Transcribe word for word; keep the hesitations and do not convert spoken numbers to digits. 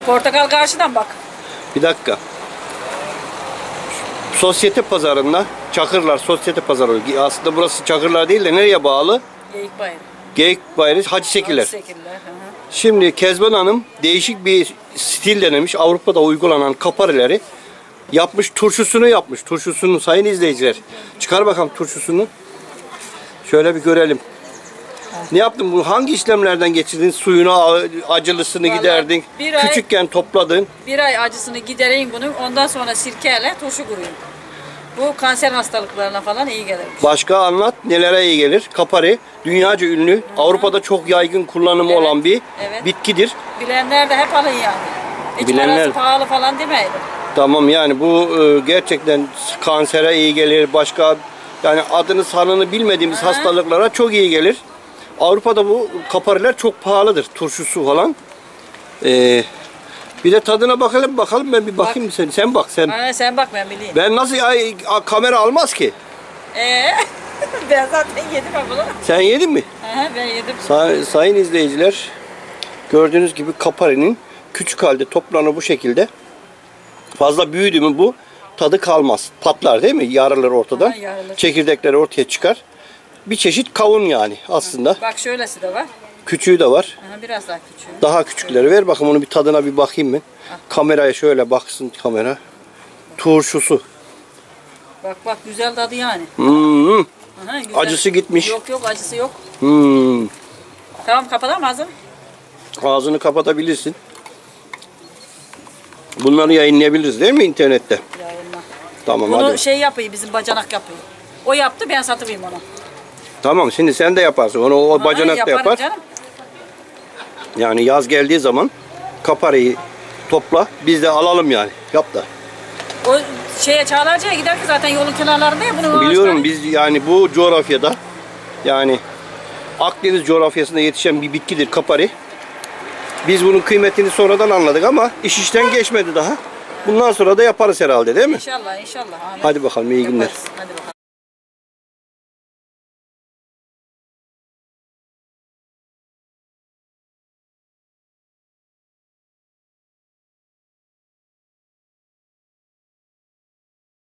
Portakal karşıdan bak. Bir dakika. Sosyete pazarında, Çakırlar Sosyete Pazarı. Aslında burası Çakırlar değil de nereye bağlı? Geyikbayır. Geyikbayır, Hacı Sekiller. Hacı Sekiller. Hı hı. Şimdi Kezban Hanım değişik bir stil denemiş. Avrupa'da uygulanan kaparileri yapmış, turşusunu yapmış. Turşusunu sayın izleyiciler. Çıkar bakalım turşusunu. Şöyle bir görelim. Ne yaptın bu? Hangi işlemlerden geçirdin? Suyunu, acılısını Vallahi giderdin. bir ay- Küçükken topladın. Bir ay acısını gidereyim bunun. Ondan sonra sirkeyle turşu kuruyum. Bu kanser hastalıklarına falan iyi gelir. Başka anlat. Nelere iyi gelir? Kapari dünyaca ünlü. Hı-hı. Avrupa'da çok yaygın kullanımı Evet, olan bir evet. bitkidir. Bilenler de hep alın yani. Hiç Bilenler- parası pahalı falan demeyin. Tamam, yani bu e, gerçekten kansere iyi gelir. Başka yani adını sanını bilmediğimiz Hı-hı. hastalıklara çok iyi gelir. Avrupa'da bu kapariler çok pahalıdır. Turşusu falan. Ee, bir de tadına bakalım bakalım ben bir bakayım. Bak. Sen sen bak sen. Ha, sen bak ben bileyim. Ben nasıl ay, a- kamera almaz ki? Ee, ben zaten yedim ben bunu. Sen yedin mi? Hı hı, ben yedim. Say- sayın izleyiciler, gördüğünüz gibi kaparinin küçük halde toplanır bu şekilde. Fazla büyüdü mü bu tadı kalmaz. Patlar değil mi? Yarılır ortadan. Ha, yarılır. Çekirdekleri ortaya çıkar. Bir çeşit kavun yani aslında. Bak şöylesi de var. Küçüğü de var. Aha, biraz daha küçüğü. Daha küçükleri ver bakayım, onu bir tadına bir bakayım ben. Kameraya şöyle baksın kamera. Turşusu. Bak bak güzel tadı yani. Hmm. Aha, güzel. Acısı gitmiş. Yok yok acısı yok. Hmm. Tamam kapatalım ağzını. Ağzını kapatabilirsin. Bunları yayınlayabiliriz değil mi internette? Yayınla. Tamam Bunu hadi. şey yapıyor bizim bacanak yapıyor. O yaptı ben satıveyim onu. Tamam, şimdi sen de yaparsın. Onu o Ha, bacanak da yaparım yapar. canım. Yani yaz geldiği zaman kaparayı topla. Biz de alalım yani. Yap da. O şeye Çağlarca'ya giderken zaten yolun kenarlarında ya bunun Biliyorum, ağaçları. biz yani bu coğrafyada, yani Akdeniz coğrafyasında yetişen bir bitkidir kapari. Biz bunun kıymetini sonradan anladık ama iş işten geçmedi daha. Bundan sonra da yaparız herhalde değil mi? İnşallah inşallah. Ahmet. Hadi bakalım, iyi günler. Yaparız. Hadi bakalım.